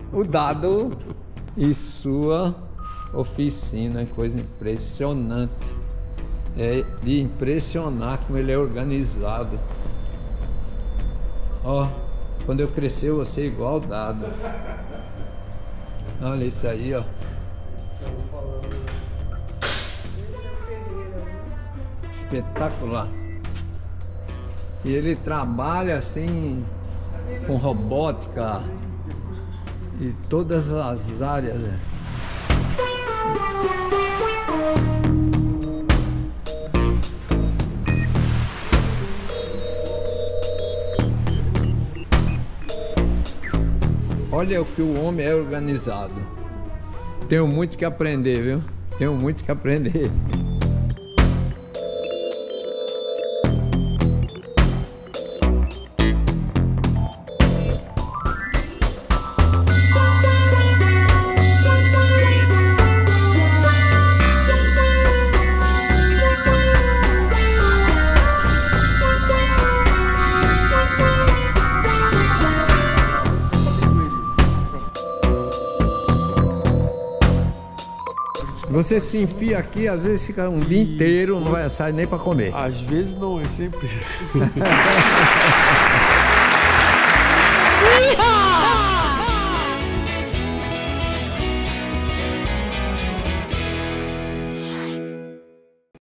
o dado e sua oficina, coisa impressionante. É de impressionar como ele é organizado. Ó, quando eu crescer eu vou ser igual o dado. Olha isso aí, ó. Espetacular. E ele trabalha assim com robótica e todas as áreas. Olha o que o homem é organizado. Tenho muito que aprender, viu? Tenho muito que aprender. Você se enfia aqui, às vezes fica um dia inteiro, não vai sair nem para comer. Às vezes não, é sempre.